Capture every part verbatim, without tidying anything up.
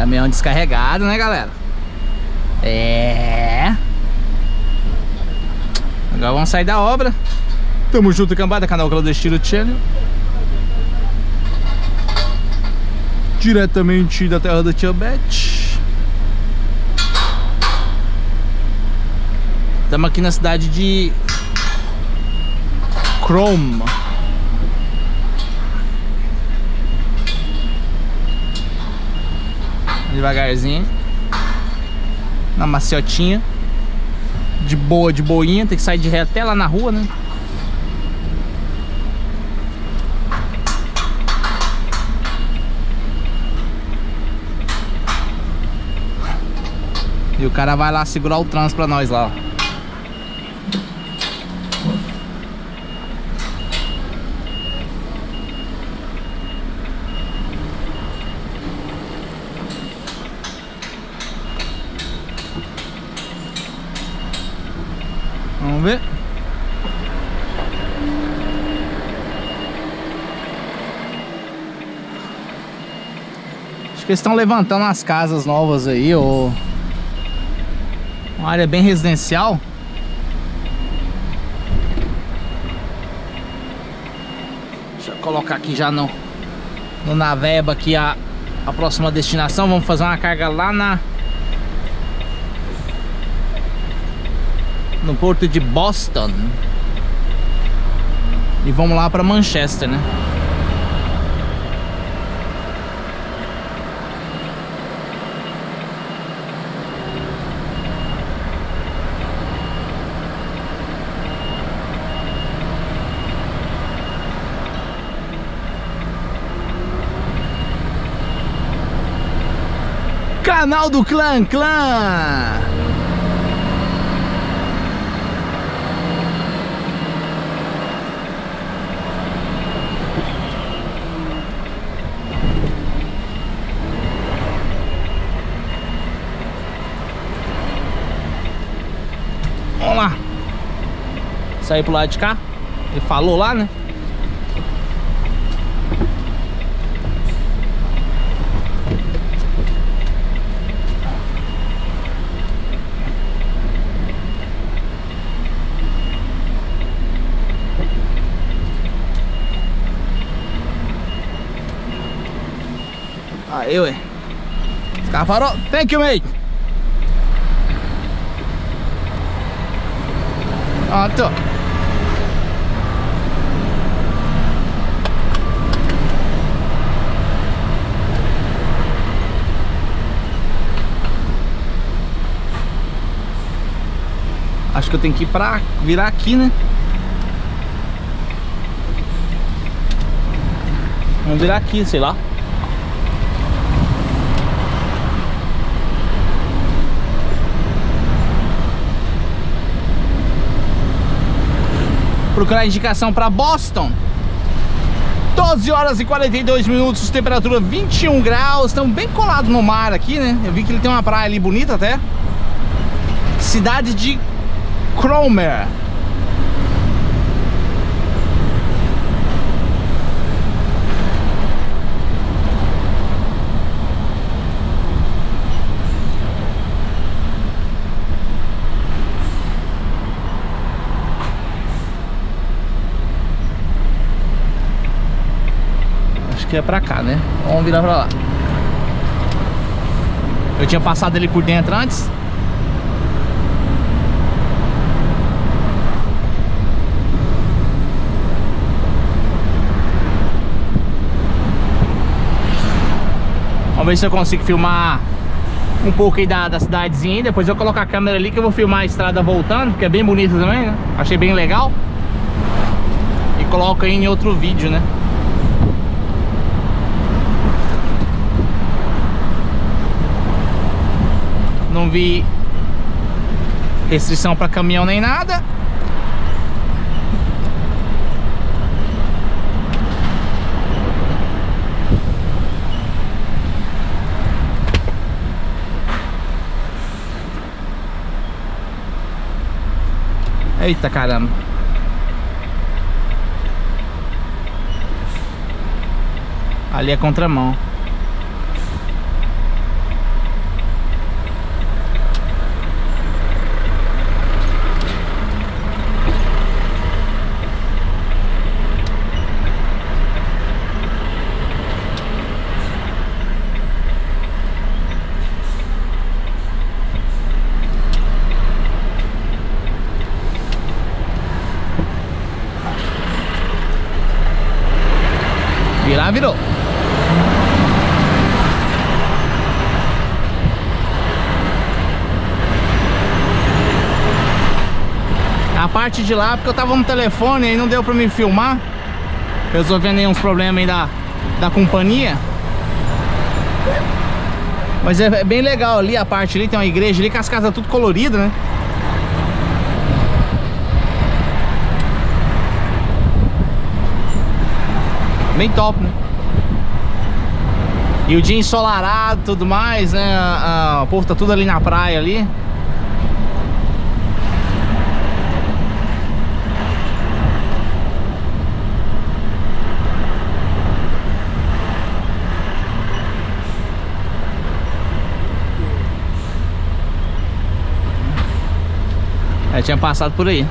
Caminhão descarregado, né, galera? É. Agora vamos sair da obra. Tamo junto, cambada, canal Clandestino Channel. Diretamente da terra da Tia Beth. Estamos aqui na cidade de Cromer. Devagarzinho. Na maciotinha. De boa, de boinha. Tem que sair de ré até lá na rua, né? E o cara vai lá segurar o trânsito pra nós lá, ó. Vamos ver. Acho que eles estão levantando as casas novas aí, ou uma área bem residencial. Deixa eu colocar aqui já no, no Naveba aqui a, a próxima destinação. Vamos fazer uma carga lá na no porto de Boston. E vamos lá para Manchester, né? Canal do Clã Clã. Vamos lá. Sair pro lado de cá. Ele falou lá, né? Aí, ué. Os caras parou. Thank you, mate. Pronto. Acho que eu tenho que ir pra virar aqui, né? Vamos virar aqui, sei lá. Procurar indicação para Boston. doze horas e quarenta e dois minutos, temperatura vinte e um graus. Estamos bem colados no mar aqui, né? Eu vi que ele tem uma praia ali bonita até. Cidade de Cromer. É pra cá, né? Vamos virar pra lá. Eu tinha passado ele por dentro antes. Vamos ver se eu consigo filmar um pouco aí da, da cidadezinha. Depois eu colocar a câmera ali que eu vou filmar a estrada voltando, que é bem bonita também, né? Achei bem legal. E coloco aí em outro vídeo, né? Não vi restrição para caminhão nem nada. Eita caramba. Ali é contramão. Já virou. A parte de lá, porque eu tava no telefone e não deu pra me filmar, resolvendo aí uns problemas aí da, da companhia. Mas é bem legal ali, a parte ali, tem uma igreja ali com as casas tudo coloridas, né? Bem top, né? E o dia ensolarado e tudo mais, né? A, a, o povo tá tudo ali na praia ali. Eu tinha passado por aí.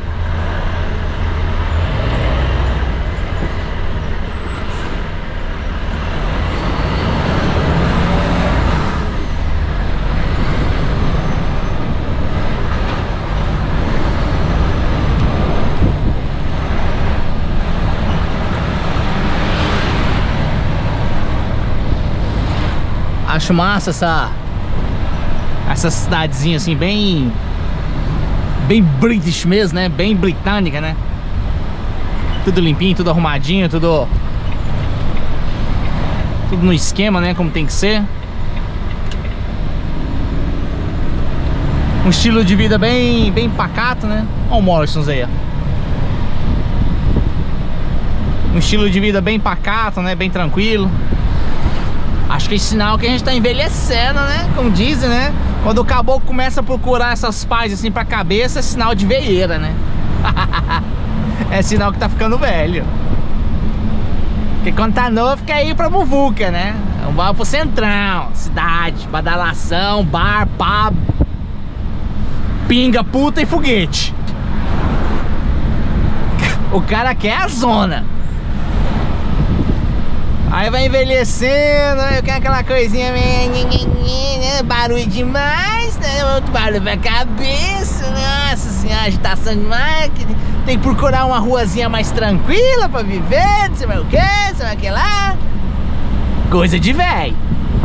Acho massa essa essa cidadezinha assim, bem bem British mesmo, né? Bem britânica, né? Tudo limpinho, tudo arrumadinho, tudo tudo no esquema, né? Como tem que ser. Um estilo de vida bem bem pacato, né? Olha o Morrisons aí, ó. Um estilo de vida bem pacato, né? Bem tranquilo. Acho que é sinal que a gente tá envelhecendo, né? Como dizem, né? Quando o caboclo começa a procurar essas paz assim pra cabeça, é sinal de veieira, né? É sinal que tá ficando velho. Porque quando tá novo, quer ir pra muvuca, né? Vai pro centrão, cidade, badalação, bar, pub, pinga, puta e foguete. O cara quer a zona. Aí vai envelhecendo, aí quer aquela coisinha meio barulho demais, né? Outro barulho pra cabeça, nossa senhora, agitação demais. Tem que procurar uma ruazinha mais tranquila pra viver, não sei mais o que, não sei mais o que lá. Coisa de velho.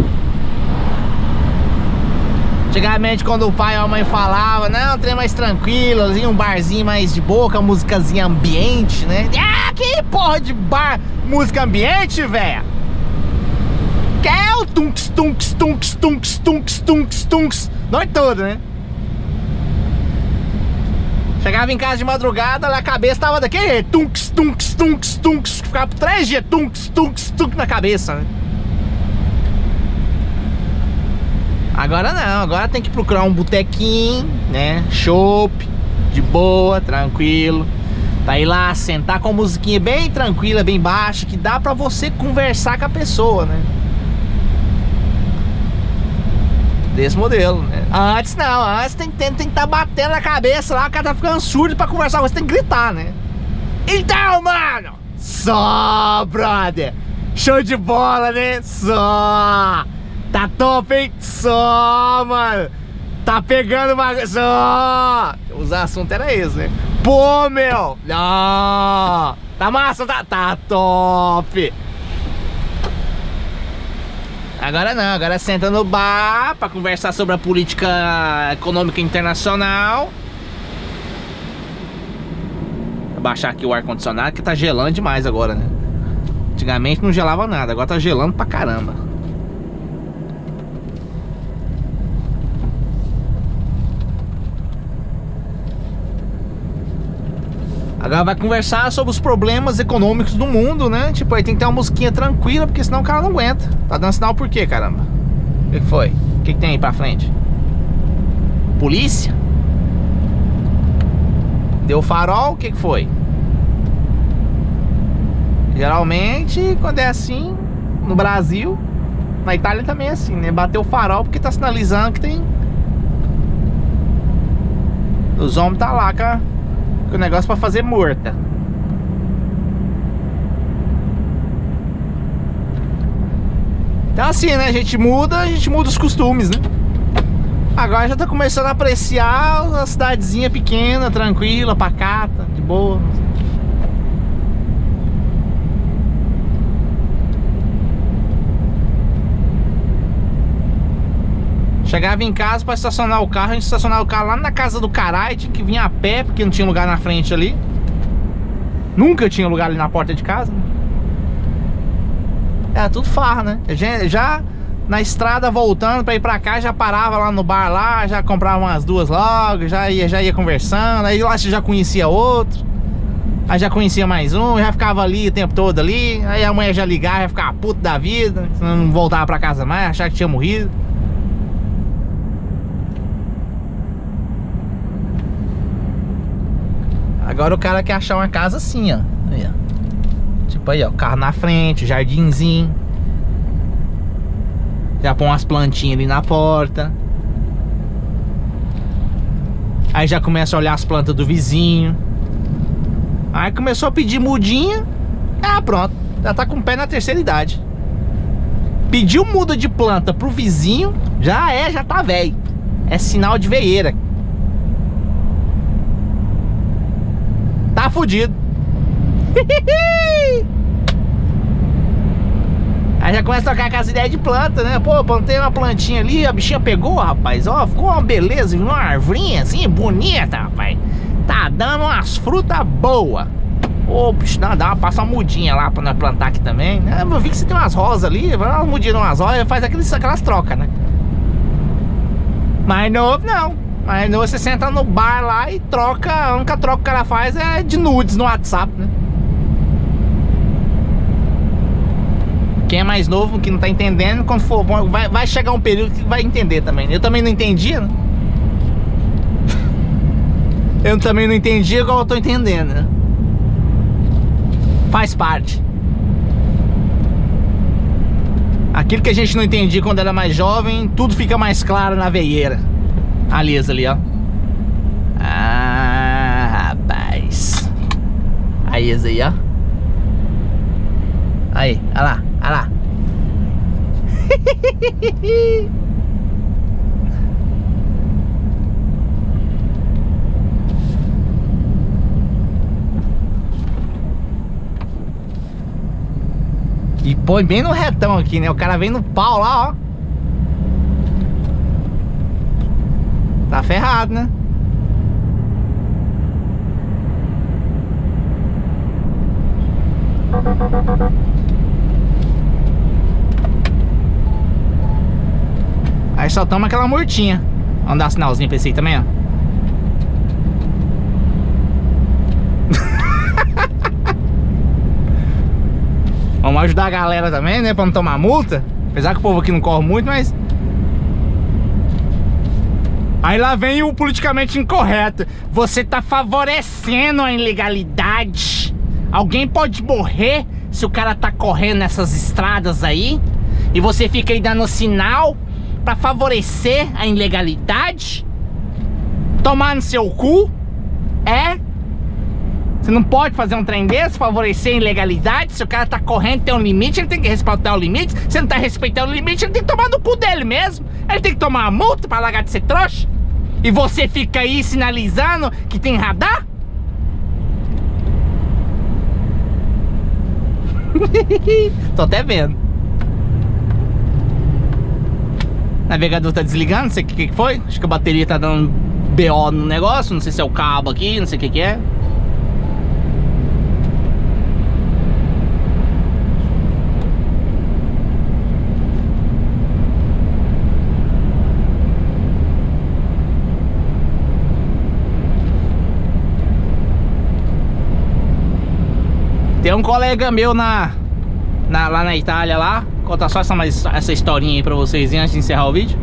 Antigamente, quando o pai ou a mãe falava, não, um trem mais tranquilo, um barzinho mais de boca, musicazinha ambiente, né? Ah, que porra de bar, música ambiente, velho? Que é o tunks, tunks, tunks, tunks, tunks, tunks, tunks, noite toda, né? Chegava em casa de madrugada, a cabeça tava daquele tunks, tunks, tunks, tunks, ficava por três dias, tunks, tunks, tunks na cabeça, né? Agora não, agora tem que procurar um botequinho, né? Chopp, de boa, tranquilo. Tá aí lá, sentar com a musiquinha bem tranquila, bem baixa, que dá pra você conversar com a pessoa, né? Desse modelo, né? Antes não, antes tem que estar tá batendo na cabeça lá, o cara tá ficando surdo pra conversar, você tem que gritar, né? Então, mano, só, brother, show de bola, né? Só. Tá top, hein? Só, mano. Tá pegando uma... Só. Os assuntos eram esses, né? Pô, meu. Não. Tá massa, tá, tá top. Agora não, agora senta no bar pra conversar sobre a política econômica internacional. Vou baixar aqui o ar-condicionado que tá gelando demais agora, né? Antigamente não gelava nada, agora tá gelando pra caramba. Agora vai conversar sobre os problemas econômicos do mundo, né? Tipo, aí tem que ter uma musiquinha tranquila, porque senão o cara não aguenta. Tá dando sinal por quê, caramba? O que foi? O que, que tem aí pra frente? Polícia? Deu farol? O que, que foi? Geralmente, quando é assim, no Brasil, na Itália também é assim, né? Bateu o farol porque tá sinalizando que tem... Os homens tá lá, cara. O negócio pra fazer morta. Então assim, né? A gente muda, a gente muda os costumes, né? Agora já tá começando a apreciar uma cidadezinha pequena, tranquila, pacata, de boa. Chegava em casa pra estacionar o carro, a gente estacionava o carro lá na casa do caralho, tinha que vir a pé, porque não tinha lugar na frente ali. Nunca tinha lugar ali na porta de casa, né? Era tudo farra, né? Já, já na estrada voltando pra ir pra cá, já parava lá no bar lá, já comprava umas duas logo, já ia, já ia conversando, aí lá você já conhecia outro. Aí já conhecia mais um, já ficava ali o tempo todo ali. Aí a mulher já ligava, já ficava puto da vida, não voltava pra casa mais, achava que tinha morrido. Agora o cara quer achar uma casa assim, ó. Aí, ó. Tipo aí, ó, carro na frente, jardinzinho. Já põe umas plantinhas ali na porta. Aí já começa a olhar as plantas do vizinho. Aí começou a pedir mudinha. Ah, pronto, já tá com o pé na terceira idade. Pediu muda de planta pro vizinho, já é, já tá velho. É sinal de veieira. Tá fudido. Aí já começa a trocar com as ideias de planta, né? Pô, plantei uma plantinha ali, a bichinha pegou, rapaz. Ó, ficou uma beleza, uma arvorinha assim, bonita, rapaz. Tá dando umas frutas boas. Ô, bicho, dá, dá uma, passa uma mudinha lá pra nós plantar aqui também. Eu vi que você tem umas rosas ali, vai uma mudinha umas rosas, faz aquelas, aquelas trocas, né? Mais novo, não. Mais novo, você senta no bar lá e troca. A única troca que o cara faz é de nudes no WhatsApp, né? Quem é mais novo, que não tá entendendo, quando for, vai, vai chegar um período que vai entender também. Eu também não entendia, né? Eu também não entendia igual eu tô entendendo, né? Faz parte. Aquilo que a gente não entendia quando era mais jovem, tudo fica mais claro na veieira. A Lisa ali, ó. Ah, rapaz. A Isa aí, ó. Aí, olha lá, olha lá. E põe bem no retão aqui, né? O cara vem no pau lá, ó. Tá ferrado, né? Aí só toma aquela mortinha. Vamos dar sinalzinho pra esse aí também, ó. Vamos ajudar a galera também, né? Pra não tomar multa. Apesar que o povo aqui não corre muito, mas... Aí lá vem o politicamente incorreto. Você tá favorecendo a ilegalidade. Alguém pode morrer se o cara tá correndo nessas estradas aí. E você fica aí dando sinal pra favorecer a ilegalidade. Tomar no seu cu. É. Você não pode fazer um trem desse, favorecer a ilegalidade. Se o cara tá correndo, tem um limite, ele tem que respeitar o limite. Se ele não tá respeitando o limite, ele tem que tomar no cu dele mesmo. Ele tem que tomar uma multa pra largar de ser trouxa. E você fica aí sinalizando que tem radar? Tô até vendo. O navegador tá desligando, não sei o que, que foi. Acho que a bateria tá dando B O no negócio. Não sei se é o cabo aqui, não sei o que que é. Tem um colega meu na, na, lá na Itália, lá. Vou contar só essa, essa historinha aí pra vocês antes de encerrar o vídeo.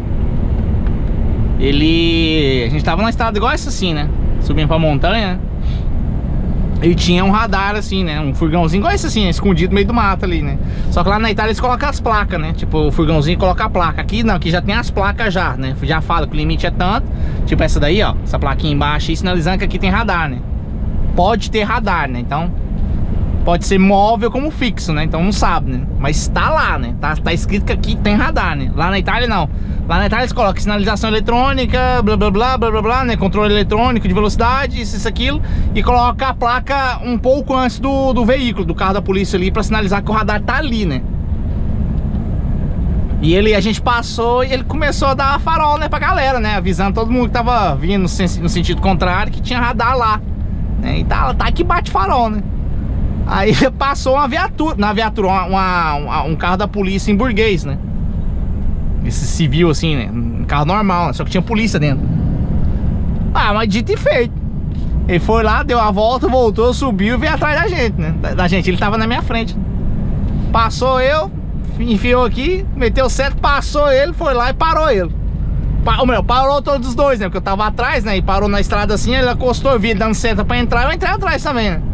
Ele... A gente tava numa estrada igual essa assim, né? Subindo pra montanha, né? E tinha um radar assim, né? Um furgãozinho igual esse assim, né? Escondido no meio do mato ali, né? Só que lá na Itália eles colocam as placas, né? Tipo, o furgãozinho coloca a placa. Aqui não, aqui já tem as placas já, né? Já fala que o limite é tanto. Tipo essa daí, ó. Essa plaquinha embaixo aí, sinalizando que aqui tem radar, né? Pode ter radar, né? Então... Pode ser móvel como fixo, né? Então não sabe, né? Mas tá lá, né? Tá, tá escrito que aqui tem radar, né? Lá na Itália não. Lá na Itália eles colocam sinalização eletrônica, blá blá blá blá blá blá, né? Controle eletrônico de velocidade, isso, isso, aquilo. E coloca a placa um pouco antes do, do veículo, do carro da polícia ali, pra sinalizar que o radar tá ali, né? E ele, a gente passou e ele começou a dar farol, né, pra galera, né? Avisando todo mundo que tava vindo no, sen no sentido contrário que tinha radar lá, né? E tá, tá que bate farol, né? Aí passou uma viatura, na viatura, uma, uma, uma, um carro da polícia em Burguês, né? Esse civil assim, né? Um carro normal, né? Só que tinha polícia dentro. Ah, mas dito e feito. Ele foi lá, deu a volta, voltou, subiu e veio atrás da gente, né? Da, da gente, ele tava na minha frente. Passou eu, enfiou aqui, meteu certo, passou ele, foi lá e parou ele. Pa, ou melhor, parou todos os dois, né? Porque eu tava atrás, né? E parou na estrada assim, ele acostou, eu vi ele dando seta pra entrar, eu entrei atrás também, né?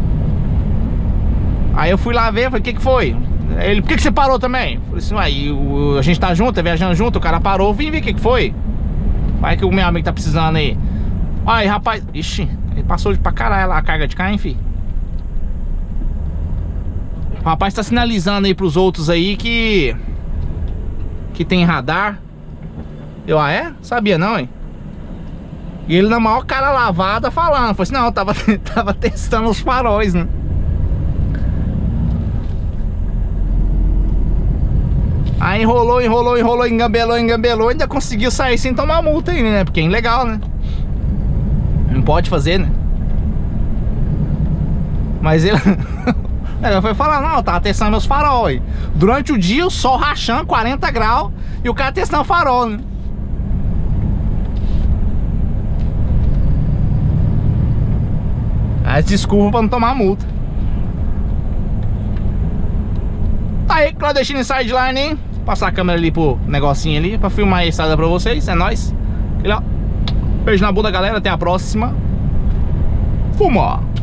Aí eu fui lá ver, falei, o que que foi? Ele, por que que você parou também? Eu falei assim, uai, o, a gente tá junto, tá viajando junto, o cara parou, vim ver o que que foi. Vai que o meu amigo tá precisando aí. Aí, rapaz, ixi, ele passou pra caralho lá a carga de cá, enfim. O rapaz tá sinalizando aí pros outros aí que que tem radar. Eu, ah é? Sabia não, hein? E ele na maior cara lavada falando. Falei assim, não, eu tava, tava testando os faróis, né? Aí enrolou, enrolou, enrolou, engambelou, engambelou. Ainda conseguiu sair sem tomar multa ainda, né? Porque é ilegal, né? Não pode fazer, né? Mas ele... Ele foi falar, não, eu tava testando meus farol aí. Durante o dia o sol rachando, quarenta graus. E o cara testando farol, né? As desculpas pra não tomar multa. Aí, Clandestino Sideline, hein? Passar a câmera ali pro negocinho ali pra filmar a estrada pra vocês, é nóis. Aquele, ó. Beijo na bunda, galera, até a próxima. Fuma!